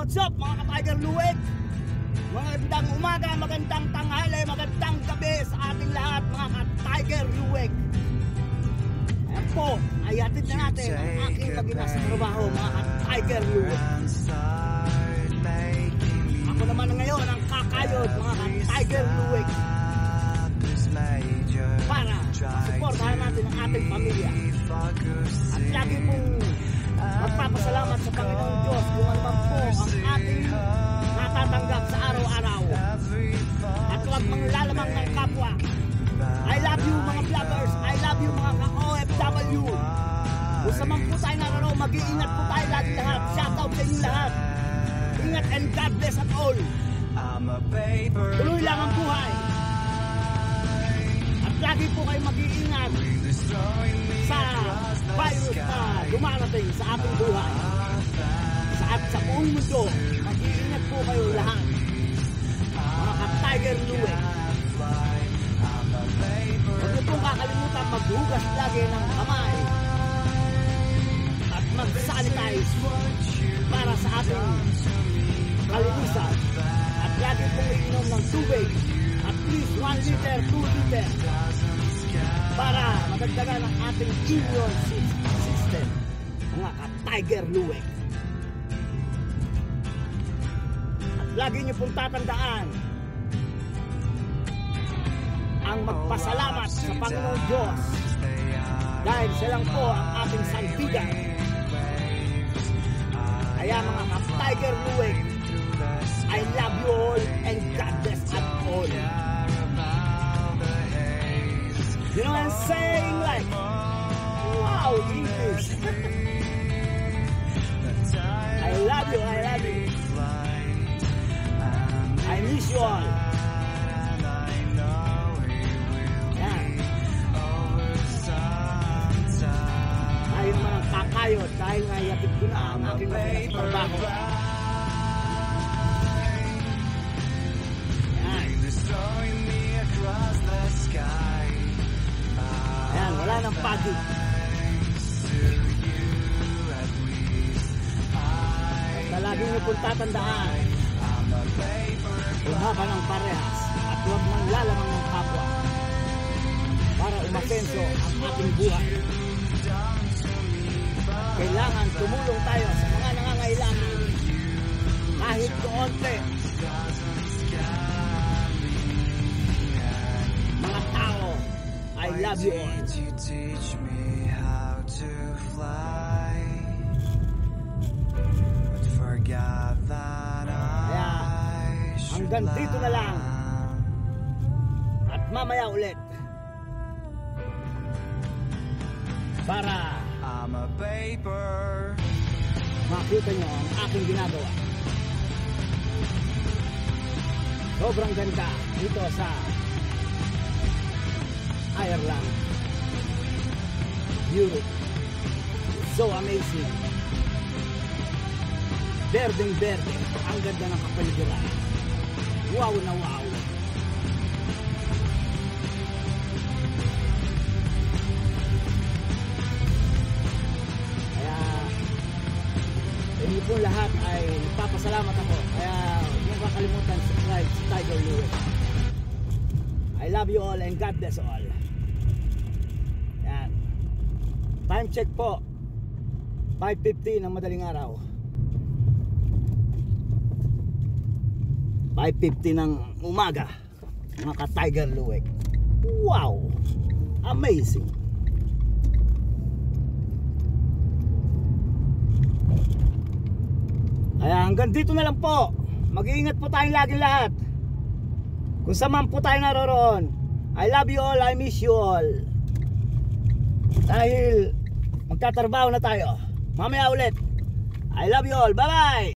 what's up mga ka-Tiger Luweg? Magandang umaga, magandang tanghali, magandang gabi sa ating lahat mga ka-Tiger Luweg. Ayan po, ay hatid na natin ang aking lagina sa trabaho mga ka-Tiger Luweg. Ako naman ngayon ang kakayod mga ka-Tiger Luweg para masuportahan natin ang ating pamilya. At lagi pong magpapasalamat sa Panginoong Diyos kung ano man po ang ating natatanggap sa araw-araw. At huwag manglalamang ng kapwa. I love you mga vloggers, I love you mga ka-OFW. Kung sa man po tayo naroon, mag-iingat po tayo lagi lahat. Shoutout sa inyo lahat. Ingat and God bless at all. Tuloy lang ang buhay. At lagi po kayo mag-iingat sa virus na dumarating sa ating buhay. Sa buong mundo, mag-iingat po kayo lahat. Mga ka-Tiger Luweg. Huwag niyo pong kakalimutan maghugas lagi ng kamay at mag-sanitize para sa ating kalinisan. At lagi pong iinom ng tubig at least 1 liter, 2 liter para madagdagan ang ating immune system. Mga ka-Tiger Luweg. At lagi niyo pong tatandaan ang magpasalamat sa Panginoong Diyos dahil siya lang po ang ating sandigan. Kaya mga ka-Tiger Luweg, I love you all and God bless at all. You know what I'm saying? Like, wow, English. I love you, I love you. I miss you all. Yan. Tayo naman ang kakayod dahil naiatid ko na ang aking mga trabaho. Ayan, wala nang pagi. At lagi niyo pong tatandaan, umaban ng parehas at huwag nang lalamang ng kapwa para umasenso ang ating buhay. Kailangan tumulong tayo sa mga nangangailangan kahit kaunti. Mga tao, I love you all. Kaya hanggang dito na lang at mamaya ulit para makita nyo ang aking ginagawa. Sobrang ganda dito sa Ireland, Europe. So amazing. Berdeng berde, ang ganda ng kapaligiran. Wow na wow. Kaya inyo po lahat ay nagpapasalamat ako. Kaya huwag niyong kakalimutan subscribe sa Tiger Luweg. I love you all and God bless all. Yan. Time check po 5:50 ng madaling araw. 5:50 ng umaga, mga ka-Tiger Luweg. Wow! Amazing! Kaya hanggang dito na lang po. Mag-iingat po tayong lagi lahat. Kung saan po tayo naroroon, I love you all, I miss you all. Dahil magtatrabaho na tayo. Mamaya ulit. I love you all, bye bye!